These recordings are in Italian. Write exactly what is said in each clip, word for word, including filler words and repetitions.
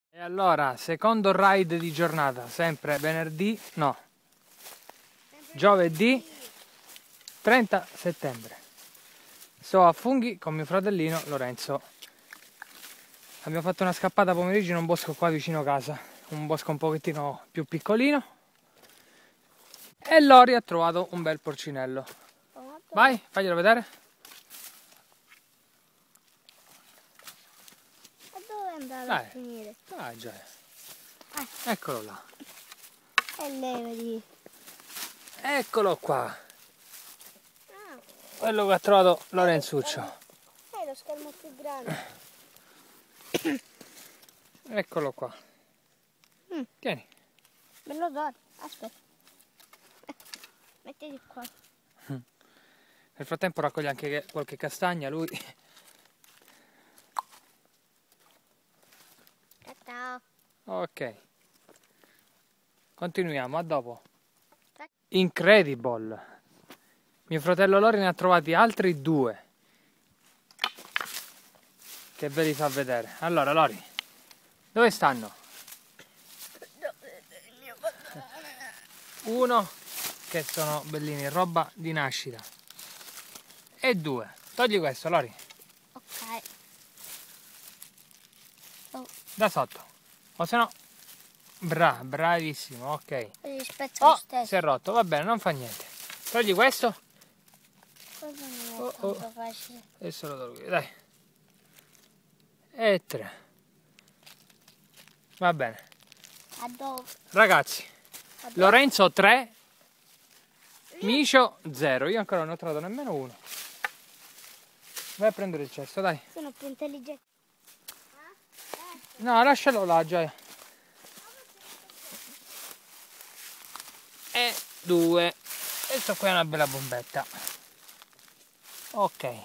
E allora, secondo ride di giornata, sempre venerdì, no, giovedì trenta settembre. Sto a Funghi con mio fratellino Lorenzo. Abbiamo fatto una scappata pomeriggio in un bosco qua vicino casa, un bosco un pochettino più piccolino. E Lori ha trovato un bel porcinello. Vai, faglielo vedere. E dove è andato Dai. a finire? Ah, già. Ah. Eccolo là. E lei, vedi? Eccolo qua. Ah, Quello che ha trovato Lorenzuccio. è lo schermo più grande. Eccolo qua. Mm. Tieni. Me lo do. Aspetta. Mettiti qua. Nel frattempo raccoglie anche qualche castagna lui. Ciao. Ok. Continuiamo, a dopo. Incredible. Mio fratello Lori ne ha trovati altri due. Che ve li fa vedere. Allora Lori, dove stanno? Uno, che sono bellini, roba di nascita. E due. Togli questo Lori. Ok. Oh. Da sotto. O se no... Bra, bravissimo, ok. Così spezzo lo Oh, stesso. si è rotto, va bene, non fa niente. Togli questo. Cosa non è Oh, tanto oh. facile. Adesso lo tolgo, dai. E tre. Va bene. A dove? Ragazzi, A dove? Lorenzo tre, Micio zero. Io ancora non ho trovato nemmeno uno. Vai a prendere il cesto, dai. Sono più intelligente. No, lascialo là, Gioia. E due. Questo qua è una bella bombetta. Ok.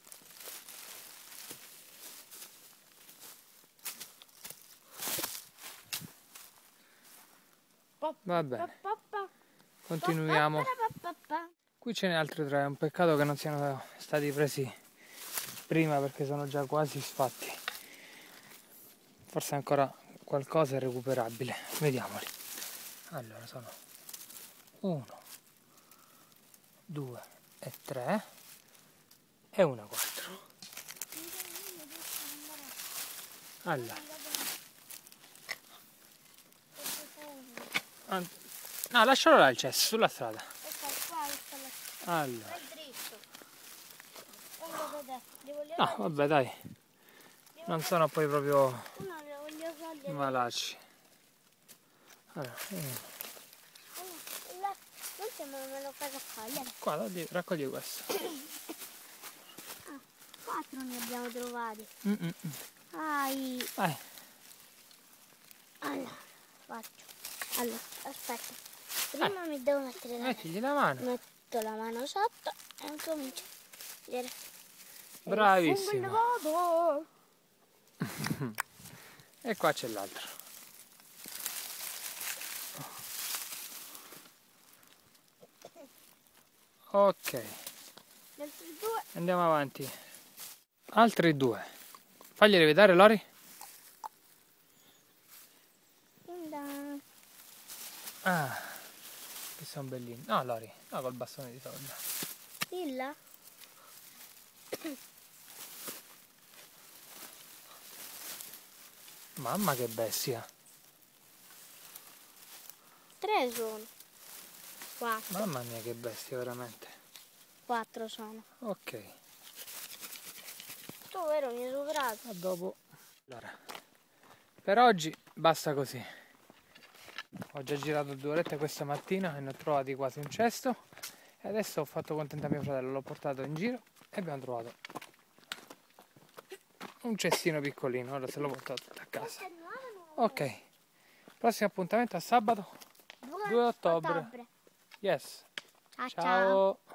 Va bene. Continuiamo. Qui ce n'è altri tre. È un peccato che non siano stati presi prima perché sono già quasi sfatti. Forse ancora qualcosa è recuperabile. Vediamoli. Allora sono uno, due e tre e una quattro. Allora. No, lascialo là il cesso, sulla strada. Allora. No, vabbè, dai. Non sono poi proprio malacci. Allora, qua, togli, raccogli questo. Ah, quattro ne abbiamo trovati. Mm -mm. Vai. Vai. Allora, faccio. Allora, aspetta. Prima eh. mi devo mettere la Mettigli la mano. Metto la mano sotto e comincio a vedere. Bravissimo. E qua c'è l'altro. Ok. Andiamo avanti. Altri due. Faglieli vedere, Lori. Ah, che sono bellini. No, Lori, no, col bastone di solda. Dilla. Mamma che bestia. Tre sono. Quattro. Mamma mia che bestia veramente. Quattro sono. Ok. Tu vero mi hai superato. A dopo. Allora, per oggi basta così. Ho già girato due orette questa mattina e ne ho trovati quasi un cesto. E adesso ho fatto contenta mio fratello, l'ho portato in giro e abbiamo trovato un cestino piccolino. Ora se lo porto tutto a casa. Ok, prossimo appuntamento a sabato due ottobre. Yes. Ciao. Ciao.